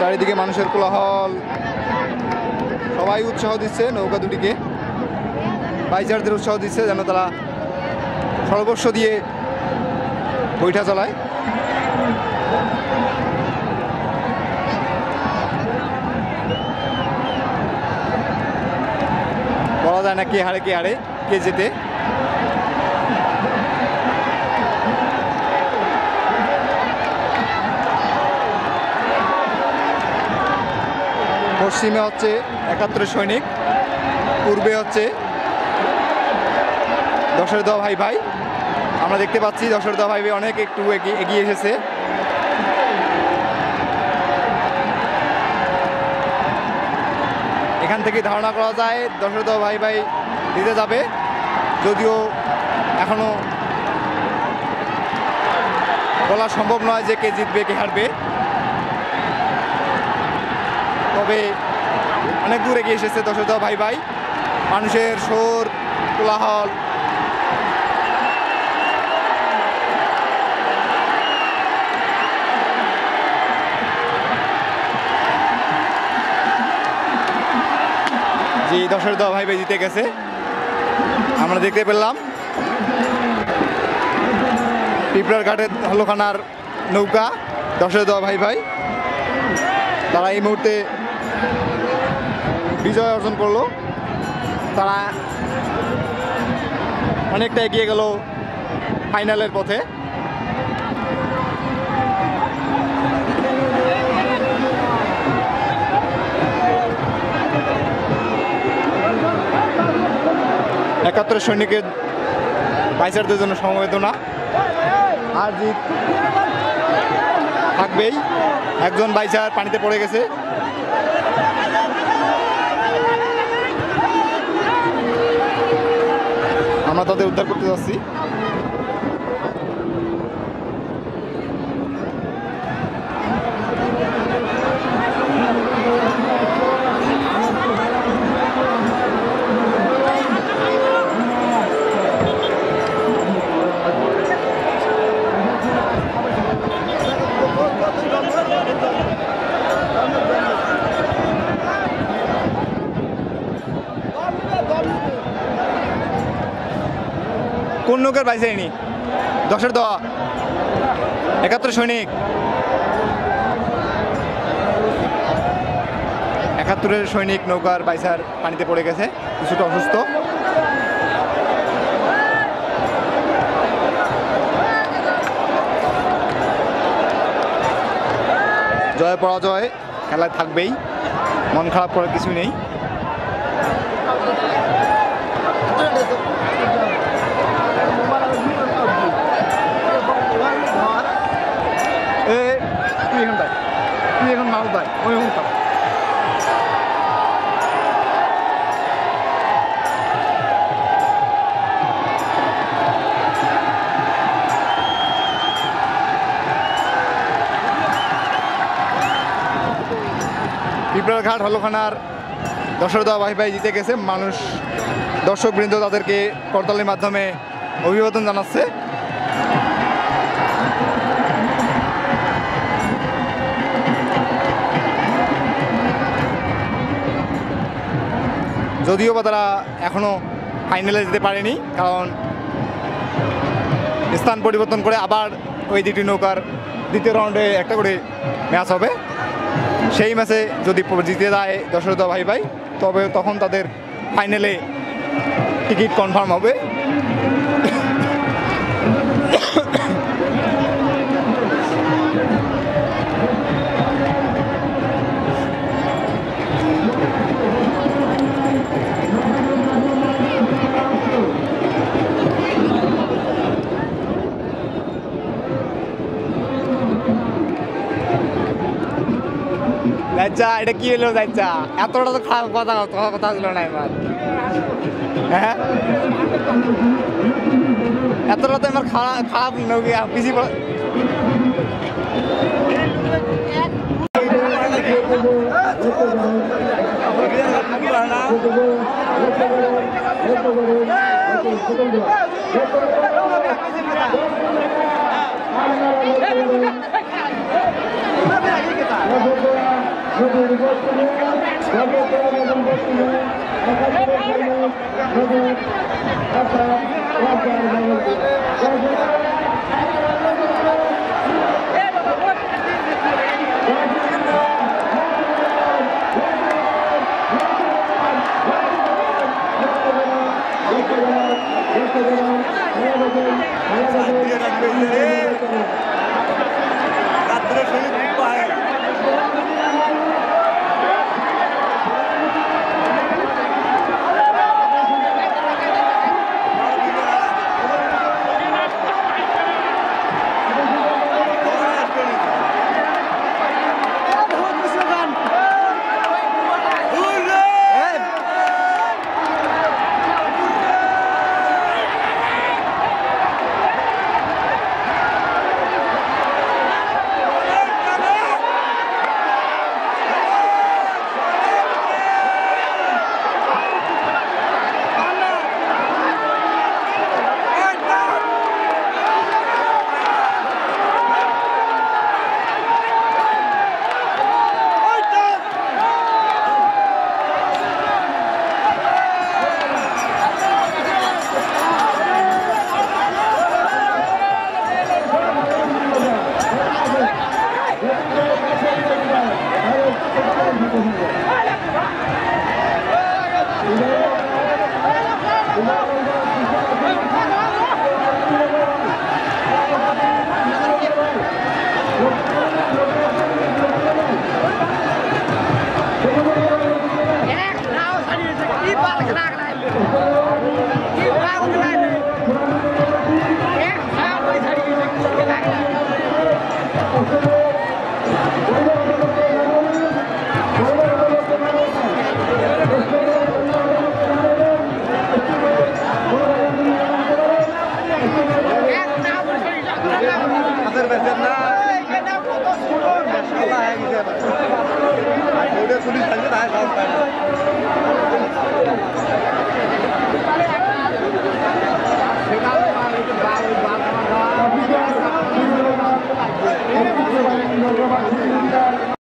চারিদিকে মানুষের কোলাহল, সবাই উৎসাহ দিচ্ছে নৌকা দুটিকে, বাইচারদের উৎসাহ দিচ্ছে যেন তারা সর্বস্ব দিয়ে বৈঠা চালায়। বলা যায় না কে হারে কে জেতে। পশ্চিমে হচ্ছে ৭১ সৈনিক, পূর্বে হচ্ছে দশরথ ভাই ভাই। আমরা দেখতে পাচ্ছি দশরথ ভাই ভাই অনেক একটু এগিয়ে এসেছে। এখান থেকে ধারণা করা যায় দশরথ ভাই ভাই দিতে যাবে, যদিও এখনো বলা সম্ভব নয় যে কে জিতবে কে হারবে। তবে অনেক দূর এগিয়ে এসেছে দশরথ ভাই ভাই। মানুষের শোর কোলাহল, জি দশরথ ভাই ভাই জিতে গেছে আমরা দেখতে পেলাম। পিপলার ঘাটের হলখানার নৌকা দশরথ ভাই ভাই, তারা এই মুহূর্তে বিজয় অর্জন করলো। তারা অনেকটা এগিয়ে গেল ফাইনালের পথে। একাত্তর সৈনিকের বাইচারদের জন্য সমবেদনা। আর জিত থাকবেই। একজন বাইচার পানিতে পড়ে গেছে। আমরা তাদের উদ্ধার করতে যাচ্ছি। কোন নৌকার বাইচারিনি? দশরথ ৭১ সৈনিক। ৭১ সৈনিক নৌকার বাইচার পানিতে পড়ে গেছে, কিছুটা অসুস্থ। জয় পরাজয় খেলায় থাকবেই, মন খারাপ করার কিছু নেই। তুই এখন মাল দেয় ওই হুমকা পিপলার ঘাট হলখানার দশরথ ভাই ভাই জিতে গেছে। মানুষ দর্শকবৃন্দ তাদেরকে করতালির মাধ্যমে অভিবাদন জানাচ্ছে। যদিও বা তারা এখনো ফাইনালে যেতে পারেনি, কারণ স্থান পরিবর্তন করে আবার ওই দুটি নৌকার দ্বিতীয় রাউন্ডে একটা করে ম্যাচ হবে। সেই ম্যাচে যদি জিতে যায় দশরথ ভাই ভাই, তবে তখন তাদের ফাইনালে টিকিট কনফার্ম হবে। এটা কি হলো যাইছা? এতটা তো খারাপ কথা ছিল না এবার। হ্যাঁ এতটা তো আমার খারাপ পিছি Vamos Terima kasih.